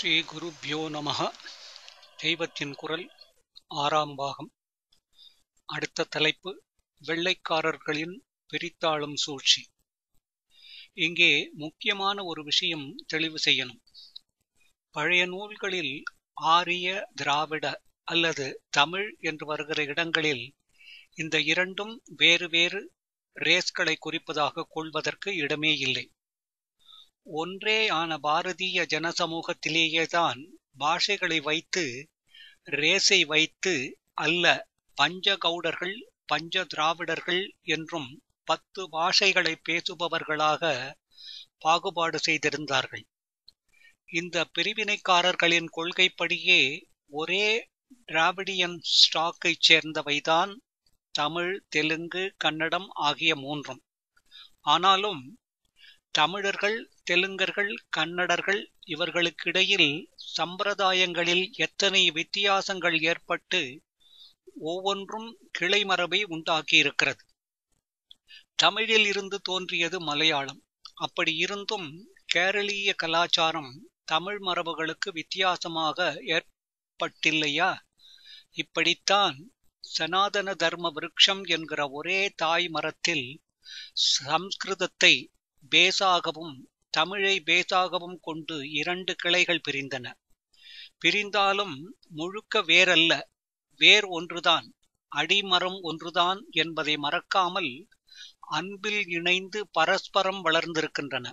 ஸ்ரீ குருப்யோ நமஹ. தெய்வத்தின் குரல் ஆறாம் பாகம். அடுத்த தலைப்பு வெள்ளைக்காரர்களின் பிரித்தாளும் சூழ்ச்சி. இங்கே முக்கியமான ஒரு விஷயம் தெளிவு செய்யணும். பழைய நூல்களில் ஆரிய திராவிட அல்லது தமிழ் என்று வருகிற இடங்களில் இந்த இரண்டும் வேறு வேறு ரேஸ்களை குறிப்பதாக கொள்வதற்கு இடமே இல்லை. ஒன்றே ஆன பாரதிய ஜனசமூகத்திலேயேதான் பாஷைகளை வைத்து ரேஸை வைத்து அல்ல பஞ்சகவுடர்கள் பஞ்ச திராவிடர்கள் என்றும் 10 பாஷைகளை பேசுபவர்களாக பாகுபாடு செய்திருந்தார்கள். இந்த பிரிவினைக்காரர்களின் கொள்கைப்படியே ஒரே டிராவிடியன் ஸ்டாக்கை சேர்ந்தவைதான் தமிழ், தெலுங்கு, கன்னடம் ஆகிய மூன்றும். ஆனாலும் தமிழர்கள், தெலுங்கர்கள், கன்னடர்கள் இவர்களுக்கிடையில் சம்பிரதாயங்களில் எத்தனை வித்தியாசங்கள் ஏற்பட்டு ஒவ்வொன்றும் கிளை மரபை உண்டாக்கியிருக்கிறது. தமிழில் இருந்து தோன்றியது மலையாளம். அப்படி இருந்தும் கேரளீய கலாச்சாரம் தமிழ் மரபுகளுக்கு வித்தியாசமாக ஏற்பட்டில்லையா? இப்படித்தான் சனாதன தர்ம விருட்சம் என்கிற ஒரே தாய் மரத்தில் சம்ஸ்கிருதத்தை பேசாகவும் தமிழை பேசாகவும் கொண்டு 2 கிளைகள் பிரிந்தன. பிரிந்தாலும் முழுக்க வேறல்ல, வேர் ஒன்றுதான், அடிமரம் ஒன்றுதான் என்பதை மறக்காமல் அன்பில் இணைந்து பரஸ்பரம் வளர்ந்திருக்கின்றன.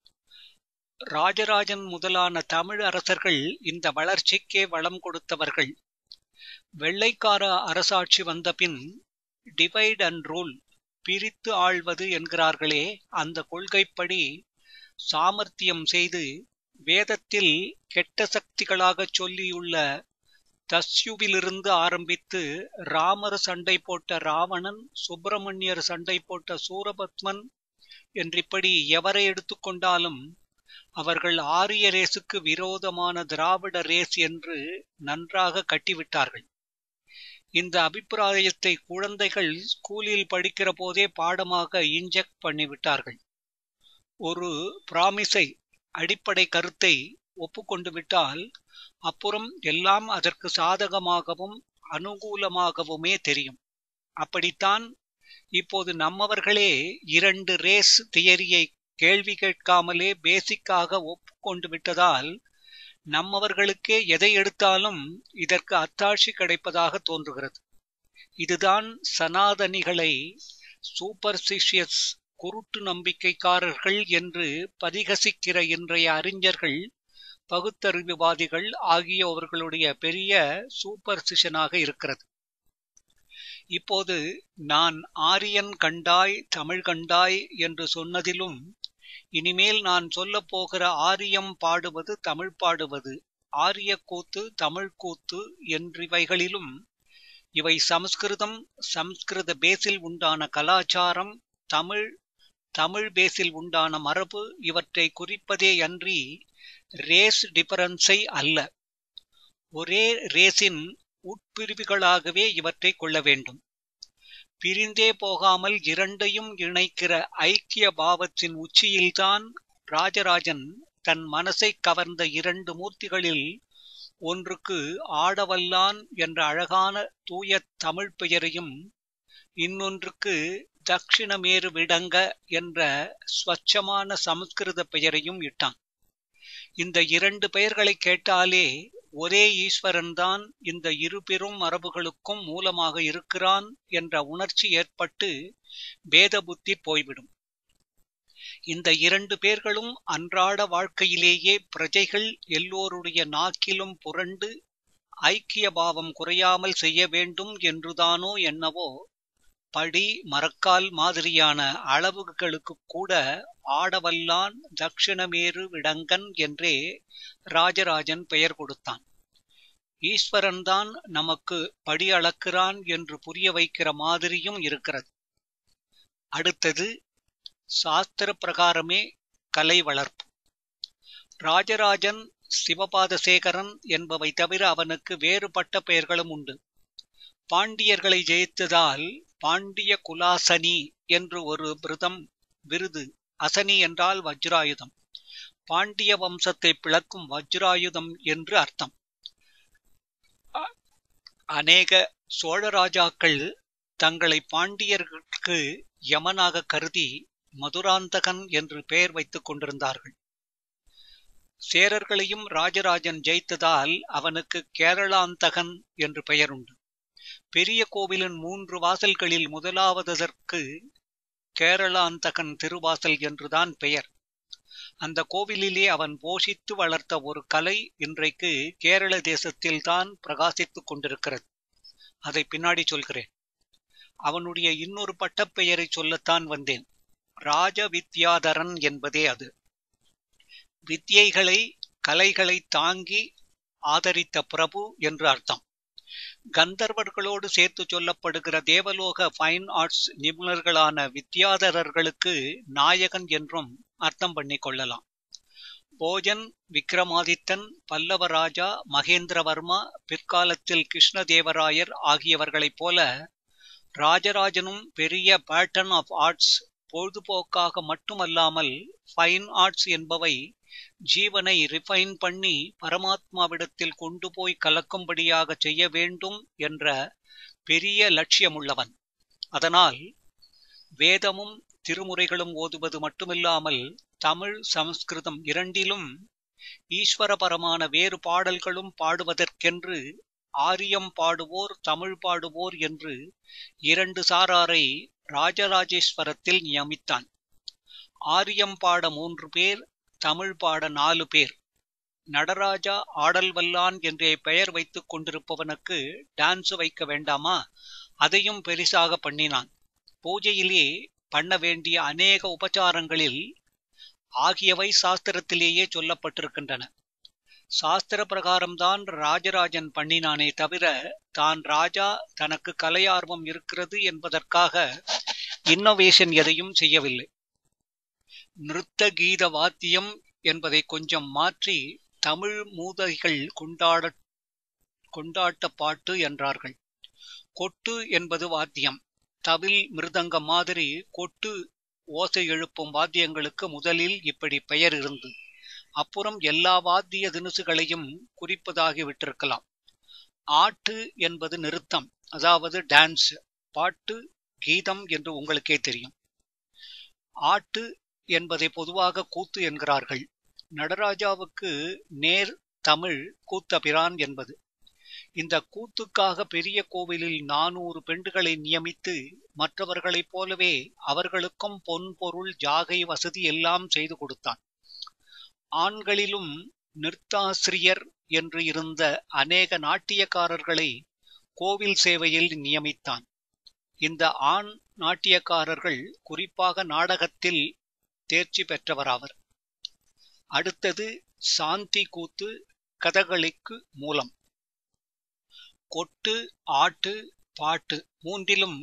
ராஜராஜன் முதலான தமிழ் அரசர்கள் இந்த வளர்ச்சிக்கே வளம் கொடுத்தவர்கள். வெள்ளைக்கார அரசாட்சி வந்தபின் டிவைட் அண்ட் ரூல், பிரித்து ஆள்வது என்கிறார்களே, அந்த கொள்கைப்படி சாமர்த்தியம் செய்து வேதத்தில் கெட்ட சக்திகளாகச் சொல்லியுள்ள தஸ்யுவிலிருந்து ஆரம்பித்து ராமர் சண்டை போட்ட ராவணன், சுப்பிரமணியர் சண்டை போட்ட சூரபத்மன் என்றிப்படி எவரை எடுத்துக்கொண்டாலும் அவர்கள் ஆரிய ரேசுக்கு விரோதமான திராவிட ரேஸ் என்று நன்றாக கட்டிவிட்டார்கள். இந்த அபிப்பிராயத்தை குழந்தைகள் ஸ்கூலில் படிக்கிற போதே பாடமாக இன்ஜெக்ட் பண்ணிவிட்டார்கள். ஒரு பிராமிஸை, அடிப்படை கருத்தை ஒப்புக்கொண்டு விட்டால் அப்புறம் எல்லாம் அதற்கு சாதகமாகவும் அனுகூலமாகவுமே தெரியும். அப்படித்தான் இப்போது நம்மவர்களே 2 ரேஸ் தியரியை கேள்வி கேட்காமலே பேசிக்காக ஒப்புக்கொண்டு விட்டதால் நம்மவர்களுக்கே எதை எடுத்தாலும் இதற்கு அத்தாட்சி கிடைப்பதாக தோன்றுகிறது. இதுதான் சனாதனிகளை சூப்பர்ஸ்டிஷியஸ், குருட்டு நம்பிக்கைக்காரர்கள் என்று பரிகசிக்கிற இன்றைய அறிஞர்கள், பகுத்தறிவுவாதிகள் ஆகியோர்களுடைய பெரிய சூப்பர்ஸ்டிஷனாக இருக்கிறது. இப்போது நான் ஆரியன் கண்டாய் தமிழ் கண்டாய் என்று சொன்னதிலும் இனிமேல் நான் சொல்லப் போகிற ஆரியம் பாடுவது தமிழ் பாடுவது, ஆரிய கூத்து தமிழ் கூத்து என்றிவைகளிலும் இவை சமஸ்கிருதம், சம்ஸ்கிருத பேசில் உண்டான கலாச்சாரம், தமிழ் பேசில் உண்டான மரபு இவற்றை குறிப்பதே அன்றி ரேஸ் டிஃபரன்ஸை அல்ல. ஒரே ரேஸின் உட்பிரிவுகளாகவே இவற்றை கொள்ள வேண்டும். பிரிந்தே போகாமல் இரண்டையும் இணைக்கிற ஐக்கிய பாவத்தின் உச்சியில்தான் ராஜராஜன் தன் மனசை கவர்ந்த 2 மூர்த்திகளில் ஒன்றுக்கு ஆடவல்லான் என்ற அழகான தூய தமிழ் பெயரையும் இன்னொன்றுக்கு தக்ஷிணமேரு விடங்க என்ற ஸ்வச்சமான சமஸ்கிருத பெயரையும் இட்டான். இந்த 2 பெயர்களை கேட்டாலே ஒரே ஈஸ்வரன்தான் இந்த 2 பெரும் மரபுகளுக்கும் மூலமாக இருக்கிறான் என்ற உணர்ச்சி ஏற்பட்டு பேத புத்தி போய்விடும். இந்த 2 பேர்களும் அன்றாட வாழ்க்கையிலேயே பிரஜைகள் எல்லோருடைய நாக்கிலும் புரண்டு ஐக்கிய பாவம் குறையாமல் செய்ய வேண்டும் என்றுதானோ என்னவோ படி மரக்கால் மாதிரியான அளவுகளுக்கு கூட ஆடவல்லான் தக்ஷிணமேரு விடங்கன் என்றே ராஜராஜன் பெயர் கொடுத்தான். ஈஸ்வரன்தான் நமக்கு படி அளக்கிறான் என்று புரிய வைக்கிற மாதிரியும் இருக்கிறது. அடுத்தது சாஸ்திர பிரகாரமே கலை வளர்ப்பு. ராஜராஜன், சிவபாதசேகரன் என்பவை தவிர அவனுக்கு வேறுபட்ட பெயர்களும் உண்டு. பாண்டியர்களை ஜெயித்ததால் பாண்டிய குலாசனி என்று ஒரு விருது, அசனி என்றால் வஜ்ராயுதம், பாண்டிய வம்சத்தை பிளக்கும் வஜ்ராயுதம் என்று அர்த்தம். அநேக சோழ ராஜாக்கள் தங்களை பாண்டியர்களுக்கு யமனாக கருதி மதுராந்தகன் என்று பெயர் வைத்துக் கொண்டிருந்தார்கள். சேரர்களையும் ராஜராஜன் ஜெயித்ததால் அவனுக்கு கேரளாந்தகன் என்று பெயருண்டு. பெரிய கோவிலின் 3 வாசல்களில் முதலாவதற்கு கேரளாந்தகன் திருவாசல் என்றுதான் பெயர். அந்த கோவிலிலே அவன் போஷித்து வளர்த்த ஒரு கலை இன்றைக்கு கேரள தேசத்தில்தான் பிரகாசித்துக் கொண்டிருக்கிறது. அதை பின்னாடி சொல்கிறேன். அவனுடைய இன்னொரு பட்டப்பெயரை சொல்லத்தான் வந்தேன். ராஜ வித்யாதரன் என்பதே அது. வித்யைகளை கலைகளை தாங்கி ஆதரித்த பிரபு என்று அர்த்தம். கந்தர்வர்களோடு சேர்த்து சொல்லப்படுகிற தேவலோக ஃபைன் ஆர்ட்ஸ் நிபுணர்களான வித்யாதரர்களுக்கு நாயகன் என்றும் அர்த்தம் பண்ணி கொள்ளலாம். போஜன், விக்ரமாதித்தன், பல்லவராஜா, மகேந்திரவர்மா, பிற்காலத்தில் கிருஷ்ணதேவராயர் ஆகியவர்களைப் போல ராஜராஜனும் பெரிய பேட்டர்ன் ஆஃப் ஆர்ட்ஸ். பொழுதுபோக்காக மட்டுமல்லாமல் ஃபைன் ஆர்ட்ஸ் என்பவை ஜீவனை ரிஃபைன் பண்ணி பரமாத்மாவிடத்தில் கொண்டு போய் கலக்கும்படியாக செய்ய வேண்டும் என்ற பெரிய லட்சியமுள்ளவன். அதனால் வேதமும் திருமுறைகளும் ஓதுவது மட்டுமில்லாமல் தமிழ் சமஸ்கிருதம் இரண்டிலும் ஈஸ்வரபரமான வேறு பாடல்களும் பாடுவதற்கென்று ஆரியம் பாடுவோர், தமிழ் பாடுவோர் என்று 2 சாராரை ராஜராஜேஸ்வரத்தில் நியமித்தான். ஆரியம் பாட 3 பேர், தமிழ் பாட 4 பேர். நடராஜா ஆடல் வல்லான் என்றே பெயர் வைத்துக் கொண்டிருப்பவனுக்கு டான்ஸ் வைக்க வேண்டாமா? அதையும் பெரிசாக பண்ணினான். பூஜையிலே பண்ண வேண்டிய அநேக உபச்சாரங்களில் ஆகியவை சாஸ்திரத்திலேயே சொல்லப்பட்டிருக்கின்றன. சாஸ்திர பிரகாரம்தான் ராஜராஜன் பண்ணினானே தவிர தான் ராஜா, தனக்கு கலையார்வம் இருக்கிறது என்பதற்காக இன்னோவேஷன் எதையும் செய்யவில்லை. நிருத்த கீத வாத்தியம் என்பதை கொஞ்சம் மாற்றி தமிழ் மூதைகள் கொண்டாட்ட பாட்டு என்றார்கள். கொட்டு என்பது வாத்தியம். தவில், மிருதங்கம் மாதிரி கொட்டு ஓசை எழுப்பும் வாத்தியங்களுக்கு முதலில் இப்படி பெயர் இருந்து அப்புறம் எல்லா வாத்திய தினுசுகளையும் குறிப்பதாகி விட்டிருக்கலாம். ஆட்டு என்பது நிறுத்தம், அதாவது டான்ஸ். பாட்டு, கீதம் என்று உங்களுக்கே தெரியும். ஆட்டு என்பதை பொதுவாக கூத்து என்கிறார்கள். நடராஜாவுக்கு நேர் தமிழ் கூத்தபிரான் என்பது. இந்த கூத்துக்காக பெரிய கோவிலில் 400 பெண்டுகளை நியமித்து மற்றவர்களைப் போலவே அவர்களுக்கும் பொன், பொருள், ஜாகை வசதி எல்லாம் செய்து கொடுத்தான். ஆண்களிலும் நிறுத்தாசிரியர் என்று இருந்த அநேக நாட்டியக்காரர்களை கோவில் சேவையில் நியமித்தான். இந்த ஆண் நாட்டியக்காரர்கள் குறிப்பாக நாடகத்தில் தேர்ச்சி பெற்றவராவர். அடுத்தது சாந்தி கூத்து, கதகளிக்கு மூலம். கொட்டு, ஆட்டு, பாட்டு மூன்றிலும்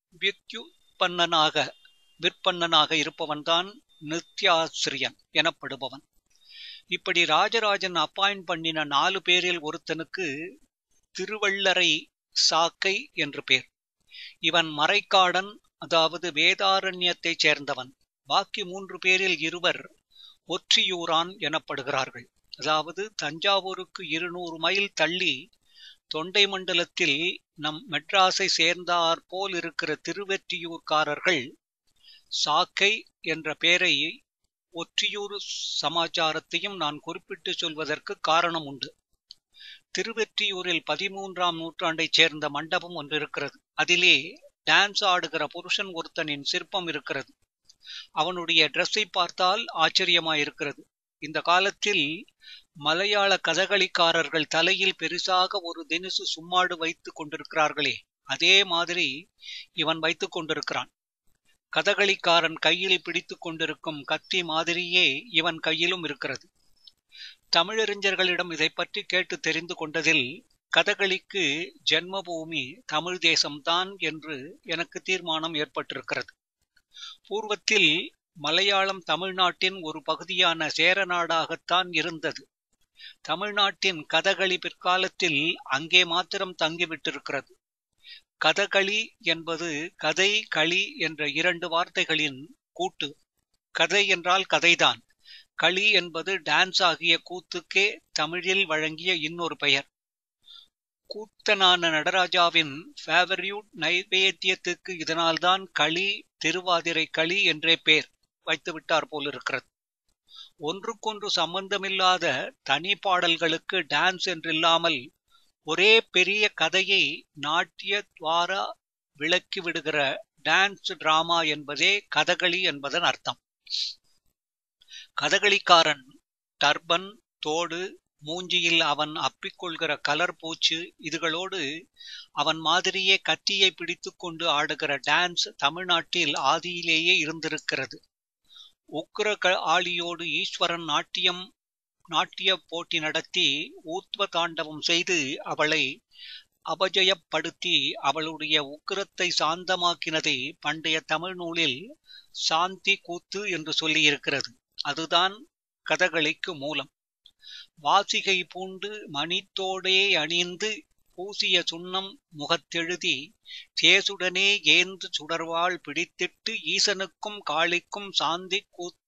விற்பன்னனாக இருப்பவன்தான் நித்யாசிரியன் எனப்படுபவன். இப்படி ராஜராஜன் அப்பாயிண்ட் பண்ணின 4 பேரில் ஒருத்தனுக்கு திருவள்ளரை சாக்கை என்று பேர். இவன் மறைக்காடன், அதாவது வேதாரண்யத்தைச் சேர்ந்தவன். பாக்கி 3 பேரில் 2 ஒற்றியூரான் எனப்படுகிறார்கள். அதாவது தஞ்சாவூருக்கு 200 மைல் தள்ளி தொண்டை மண்டலத்தில் நம் மெட்ராஸை சேர்ந்தாற் போல் இருக்கிற திருவெற்றியூர்காரர்கள் சாக்கை என்ற பெயரை ஒற்றியூர் சமாச்சாரத்தையும் நான் குறிப்பிட்டு சொல்வதற்கு காரணம் உண்டு. திருவெற்றியூரில் 13ஆம் நூற்றாண்டைச் சேர்ந்த மண்டபம் ஒன்று இருக்கிறது. அதிலே டான்ஸ் ஆடுகிற புருஷன் ஒருத்தனின் சிற்பம் இருக்கிறது. அவனுடைய டிரெஸ்ஸை பார்த்தால் ஆச்சரியமாயிருக்கிறது. இந்த காலத்தில் மலையாள கதகளிக்காரர்கள் தலையில் பெரிசாக ஒரு தினுசு சும்மாடு வைத்துக் கொண்டிருக்கிறார்களே, அதே மாதிரி இவன் வைத்துக் கொண்டிருக்கிறான். கதகளிக்காரன் கையில் பிடித்துக் கொண்டிருக்கும் கத்தி மாதிரியே இவன் கையிலும் இருக்கிறது. தமிழறிஞர்களிடம் இதை பற்றி கேட்டு தெரிந்து கொண்டதில் கதகளிக்கு ஜென்மபூமி தமிழ் தேசம்தான் என்று எனக்கு தீர்மானம் ஏற்பட்டிருக்கிறது. பூர்வத்தில் மலையாளம் தமிழ்நாட்டின் ஒரு பகுதியான சேர நாடாகத்தான் இருந்தது. தமிழ்நாட்டின் கதகளி பிற்காலத்தில் அங்கே மாத்திரம் தங்கிவிட்டிருக்கிறது. கதகளி என்பது கதை, களி என்ற 2 வார்த்தைகளின் கூட்டு. கதை என்றால் கதைதான். களி என்பது டான்ஸ் ஆகிய கூத்துக்கே தமிழில் வழங்கிய இன்னொரு பெயர். கூத்தனான நடராஜாவின் ஃபேவரியூட் நைவேத்தியத்துக்கு இதனால்தான் களி, திருவாதிரை களி என்றே பேர் வைத்துவிட்டார் போலிருக்கிறது. ஒன்றுக்கொன்று சம்பந்தமில்லாத தனி பாடல்களுக்கு டான்ஸ் என்றில்லாமல் ஒரே பெரிய கதையை நாட்டிய துவாரா விளக்கி விடுகிற டான்ஸ் டிராமா என்பதே கதகளி என்பதன் அர்த்தம். கதகளிக்காரன் டர்பன், தோடு, மூஞ்சியில் அவன் அப்பிக்கொள்கிற கலர் பூச்சு இதுகளோடு அவன் மாதிரியே கத்தியை பிடித்து கொண்டு ஆடுகிற டான்ஸ் தமிழ்நாட்டில் ஆதியிலேயே இருந்திருக்கிறது. உக்கிர ஆளியோடு ஈஸ்வரன் நாட்டிய போட்டி நடத்தி ஊத்வ தாண்டவம் செய்து அவளை அபஜயப்படுத்தி அவளுடைய உக்கிரத்தை சாந்தமாக்கினதை பண்டைய தமிழ் நூலில் சாந்தி கூத்து என்று சொல்லியிருக்கிறது. அதுதான் கதகளிக்கு மூலம். வாசிகை பூண்டு மணித்தோடே அணிந்து பூசிய சுண்ணம் முகத்தெழுதி தேசுடனே ஏந்து சுடர்வாள் பிடித்திட்டு ஈசனுக்கும் காளிக்கும் சாந்தி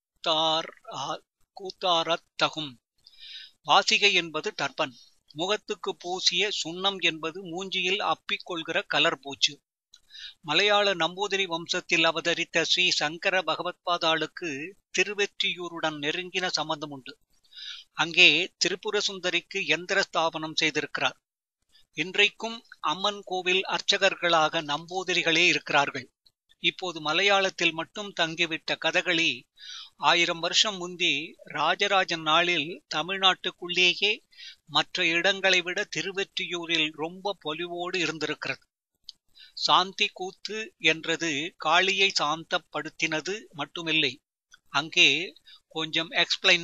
கூத்தாரத்தகும். வாசிகை என்பது டர்பன், முகத்துக்கு பூசிய சுண்ணம் என்பது மூஞ்சியில் அப்பிக்கொள்கிற கலர் பூச்சு. மலையாள நம்பூதிரி வம்சத்தில் அவதரித்த ஸ்ரீ சங்கர பகவத்பாதாளுக்கு திருவெற்றியூருடன் நெருங்கின சம்பந்தம் உண்டு. அங்கே திரிபுர சுந்தரிக்கு யந்திர ஸ்தாபனம் செய்திருக்கிறார். இன்றைக்கும் அம்மன் கோவில் அர்ச்சகர்களாக நம்பூதிரிகளே இருக்கிறார்கள். இப்போது மலையாளத்தில் மட்டும் தங்கிவிட்ட கதகளி 1000 வருஷம் முந்தி ராஜராஜன் நாளில் தமிழ்நாட்டுக்குள்ளேயே மற்ற இடங்களை விட திருவெற்றியூரில் ரொம்ப பொலிவோடு இருந்திருக்கிறது. சாந்தி கூத்து என்றது காளியை சாந்தப்படுத்தினது மட்டுமில்லை. அங்கே கொஞ்சம் எக்ஸ்பிளைன்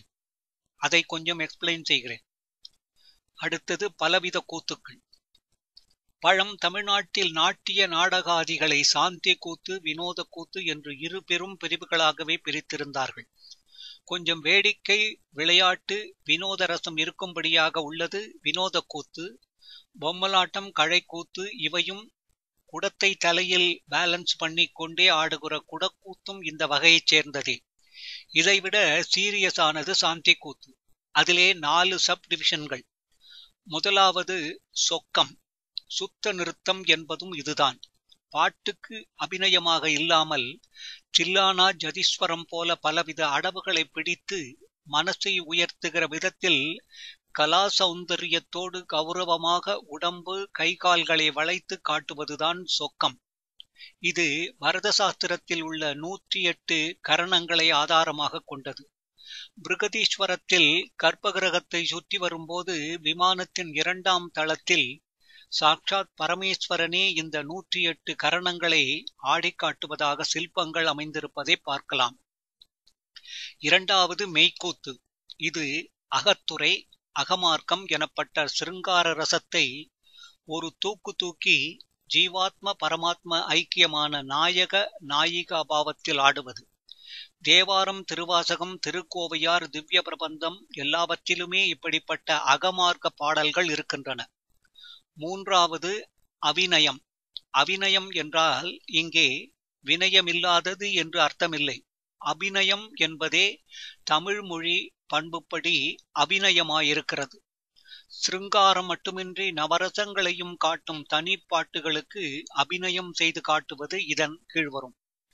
செய்கிறேன். அடுத்தது பலவித கூத்துக்கள். பழம் தமிழ்நாட்டில் நாட்டிய நாடகாதிகளை சாந்தி கூத்து, வினோத கூத்து என்று 2 பெரும் பிரிவுகளாகவே பிரித்திருந்தார்கள். கொஞ்சம் வேடிக்கை, விளையாட்டு, வினோத ரசம் இருக்கும்படியாக உள்ளது வினோத கூத்து. பொம்மலாட்டம், கழைக்கூத்து இவையும் குடத்தை தலையில் பேலன்ஸ் பண்ணி கொண்டே ஆடுகிற குடக்கூத்தும் இந்த வகையைச் சேர்ந்ததே. இதைவிட சீரியஸானது சாந்தி கூத்து. அதிலே 4 சப் டிவிஷன்கள். முதலாவது சொக்கம், சுத்த நிறுத்தம் என்பதும் இதுதான். பாட்டுக்கு அபிநயமாக இல்லாமல் சில்லானா ஜதீஸ்வரம் போல பலவித அடவுகளை பிடித்து மனசை உயர்த்துகிற விதத்தில் கலா சௌந்தரியத்தோடு கௌரவமாக உடம்பு, கை கால்களை வளைத்து காட்டுவதுதான் சொக்கம். இது பரத சாஸ்திரத்தில் உள்ள 108 கரணங்களை ஆதாரமாக கொண்டது. பிருகதீஸ்வரத்தில் கர்ப்பகிரகத்தை சுற்றி வரும்போது விமானத்தின் 2ஆம் தளத்தில் சாட்சாத் பரமேஸ்வரனே இந்த 108 கரணங்களை ஆடிக்காட்டுவதாக சிற்பங்கள் அமைந்திருப்பதை பார்க்கலாம். இரண்டாவது மெய்க்கூத்து. இது அகத்துறை, அகமார்க்கம் எனப்பட்ட சிருங்கார ரசத்தை ஒரு தூக்கி ஜீவாத்ம பரமாத்ம ஐக்கியமான நாயக நாயிகா பாவத்தில் ஆடுவது. தேவாரம், திருவாசகம், திருக்கோவையார், திவ்ய பிரபந்தம் எல்லாவற்றிலுமே இப்படிப்பட்ட அகமார்க்க பாடல்கள் இருக்கின்றன. மூன்றாவது அவிநயம். அவிநயம் என்றால் இங்கே வினயமில்லாதது என்று அர்த்தமில்லை. அபிநயம் என்பதே தமிழ் மொழி பண்புப்படி அபிநயமாயிருக்கிறது. சிருங்காரம் மட்டுமின்றி நவரசங்களையும் காட்டும் தனி பாட்டுகளுக்கு அபிநயம் செய்து காட்டுவது இதன் கீழ் வரும்.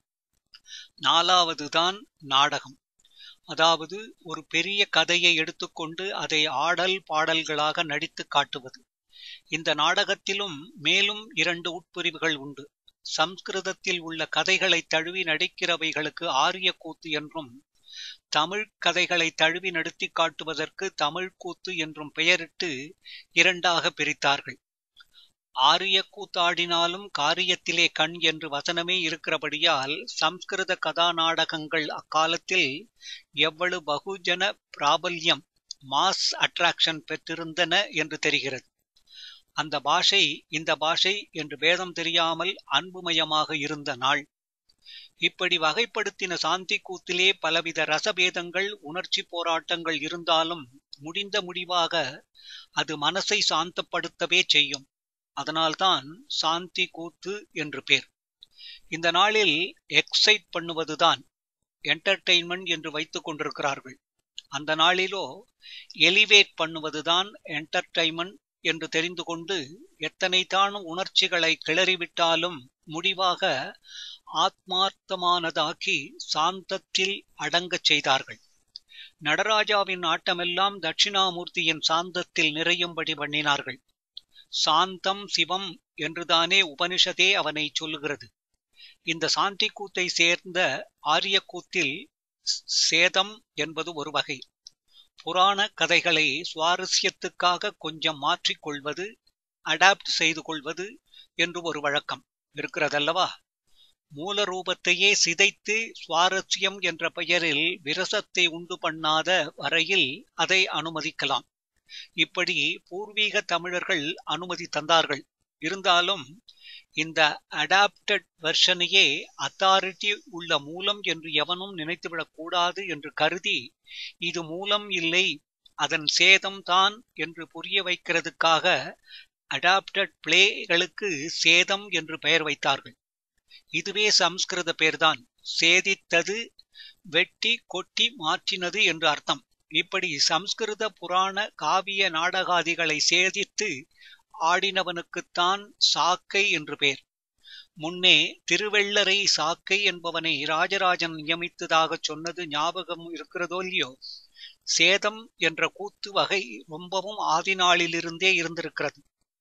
4வதுதான் நாடகம். அதாவது ஒரு பெரிய கதையை எடுத்துக்கொண்டு அதை ஆடல் பாடல்களாக நடித்து காட்டுவது. இந்த நாடகத்திலும் மேலும் 2 உட்பிரிவுகள் உண்டு. சம்ஸ்கிருதத்தில் உள்ள கதைகளை தழுவி நடிக்கிறவைகளுக்கு ஆரிய கூத்து என்றும், தமிழ் கதைகளை தழுவி நடித்து காட்டுவதற்கு தமிழ் கூத்து என்றும் பெயரிட்டு 2ஆக பிரித்தார்கள். ஆரிய கூத்தாடினாலும் காரியத்திலே கண் என்று வசனமே இருக்கிறபடியால் சம்ஸ்கிருத கதாநாடகங்கள் அக்காலத்தில் எவ்வளவு பகுஜன பிராபல்யம், மாஸ் அட்ராக்ஷன் பெற்றிருந்தன என்று தெரிகிறது. அந்த பாஷை இந்த பாஷை என்று பேதம் தெரியாமல் அன்புமயமாக இருந்த நாள். இப்படி வகைப்படுத்தின சாந்தி கூத்திலே பலவித ரசபேதங்கள், உணர்ச்சி போராட்டங்கள் இருந்தாலும் முடிந்த முடிவாக அது மனசை சாந்தப்படுத்தவே செய்யும். அதனால்தான் சாந்தி கூத்து என்று பேர். இந்த நாளில் எக்ஸைட் பண்ணுவதுதான். என்டர்டெயின்மெண்ட் என்று வைத்துக் கொண்டிருக்கிறார்கள். அந்த நாளிலோ எலிவேட் பண்ணுவதுதான் என்டர்டெயின்மெண்ட் என்று தெரிந்து கொண்டு எத்தனைதான் உணர்ச்சிகளை கிளறிவிட்டாலும் முடிவாக ஆத்மார்த்தமானதாக்கி சாந்தத்தில் அடங்கச் செய்தார்கள். நடராஜாவின் ஆட்டமெல்லாம் தட்சிணாமூர்த்தியின் சாந்தத்தில் நிறையும்படி பண்ணினார்கள். சாந்தம் சிவம் என்றுதானே உபனிஷதே அவனை சொல்லுகிறது. இந்த சாந்தி கூத்தை சேர்ந்த ஆரிய கூத்தில் சேதம் என்பது ஒரு வகை. புராண கதைகளை சுவாரஸ்யத்துக்காக கொஞ்சம் மாற்றிக்கொள்வது, அடாப்ட் செய்து கொள்வது என்று ஒரு வழக்கம் இருக்கிறதல்லவா? மூல ரூபத்தையே சிதைத்து சுவாரஸ்யம் என்ற பெயரில் விரசத்தை உண்டு பண்ணாத வரையில் அதை அனுமதிக்கலாம். இப்படி பூர்வீக தமிழர்கள் அனுமதி தந்தார்கள். இருந்தாலும் இந்த அடாப்டட் வெர்ஷனையே அத்தாரிட்டி உள்ள மூலம் என்று எவனும் நினைத்துவிடக் கூடாது என்று கருதி, இது மூலம் இல்லை, அதன் சேதம் தான் என்று புரிய வைக்கிறதுக்காக அடாப்டட் பிளேகளுக்கு சேதம் என்று பெயர் வைத்தார்கள். இதுவே சம்ஸ்கிருத பேர்தான். சேதித்தது, வெட்டி கொட்டி மாற்றினது என்று அர்த்தம். இப்படி சம்ஸ்கிருத புராண காவிய நாடகாதிகளை சேதித்து ஆடினவனுக்குத்தான் சாக்கை என்று பெயர். முன்னே திருவெள்ளரை சாக்கை என்பவனை ராஜராஜன் நியமித்ததாக சொன்னது ஞாபகம் இருக்கிறதோ இல்லையோ? சேதம் என்ற கூத்து வகை ரொம்பவும் ஆதி நாளிலிருந்தே இருந்திருக்கிறது.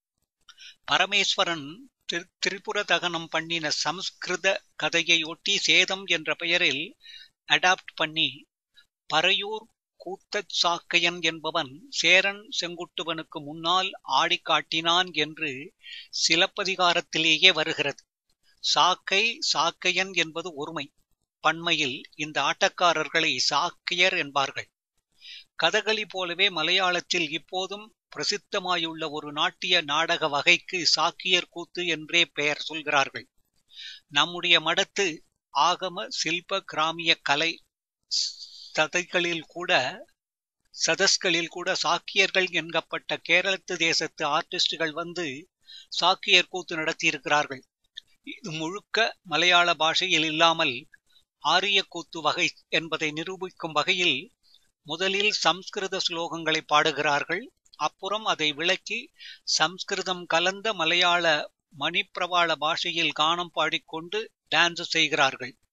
பரமேஸ்வரன் திரிபுர தகனம் பண்ணின சம்ஸ்கிருத கதையை ஒட்டி சேதம் என்ற பெயரில் அடாப்ட் பண்ணி பறையூர் கூத்தச் சாக்கையன் என்பவன் சேரன் செங்குட்டுவனுக்கு முன்னால் ஆடி காட்டினான் என்று சிலப்பதிகாரத்திலேயே வருகிறது. சாக்கை சாக்கையன் என்பது ஒருமை. பன்மையில் இந்த ஆட்டக்காரர்களை சாக்கையர் என்பார்கள். கதகளி போலவே மலையாளத்தில் இப்போதும் பிரசித்தமாயுள்ள ஒரு நாட்டிய நாடக வகைக்கு சாக்கியர் கூத்து என்றே பெயர் சொல்கிறார்கள். நம்முடைய மடத்து ஆகம சில்ப கிராமிய கலை சதஸ்களில் கூட சாக்கியர்கள் என்கப்பட்ட கேரளத்து தேசத்து ஆர்டிஸ்டுகள் வந்து சாக்கியர் கூத்து நடத்தியிருக்கிறார்கள். இது முழுக்க மலையாள பாஷையில் இல்லாமல் ஆரிய கூத்து வகை என்பதை நிரூபிக்கும் வகையில் முதலில் சம்ஸ்கிருத ஸ்லோகங்களை பாடுகிறார்கள். அப்புறம் அதை விளக்கி சம்ஸ்கிருதம் கலந்த மலையாள மணிப்பிரவாள பாஷையில் கானம் பாடிக்கொண்டு டான்ஸ் செய்கிறார்கள்.